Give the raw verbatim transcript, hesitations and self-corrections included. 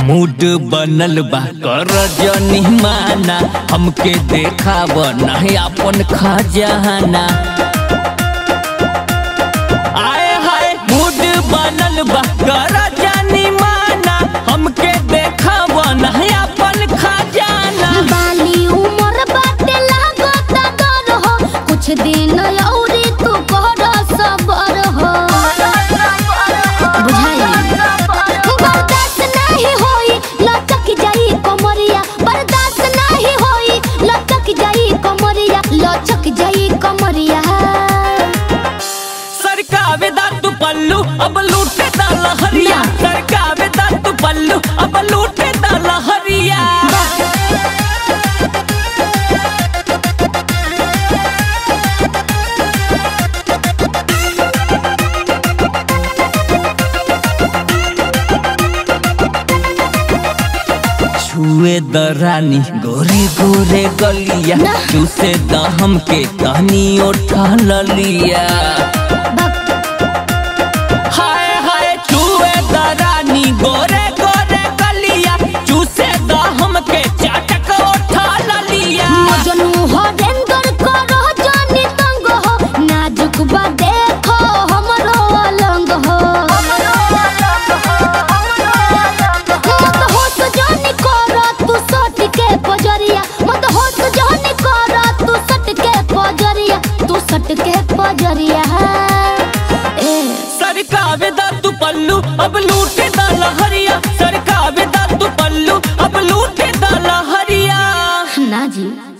Mood बनल बा कर जनी माना, हमके देखाव नहीं अपन खजाना। आए हाय मूड बनल बा कर जनी माना, हमके देखाव नहीं अपन खजाना। बाली उमर बाटे लागत डर हो, कुछ दिन औरी तू कर सबर हो। बर्दाश्त नहीं होई लचक जाई कमरिया, बर्दाश्त नहीं होई लचक जाई कमरिया, लचक जाई कमरिया। सरकावे दा तू पल्लू अब लूटे दा लहरिया, सरकावे दा तू पल्लू अब लूटे दा लहरिया। छुए द रानी गोरे गोरे गलिया, चूसे द हमके तहनी उठा लिया। हाय हाय छुए द रानी गोरे गोरे गलिया, चूसे द हमके चाटक उठा लिया। मजनू हो रेंदर करो जानी तंग हो, नाजुक बा देखो हमरो अलंग हो। मत होश जानी करो तू सट के पजरिया, मत होश जानी करो तू सट के पजरिया, तू सट के पजरिया। सरकावे दा तू पल्लू अब लूटे दा लहरिया, सरकावे दा तू पल्लू अब लूटे दा लहरिया। ना जी।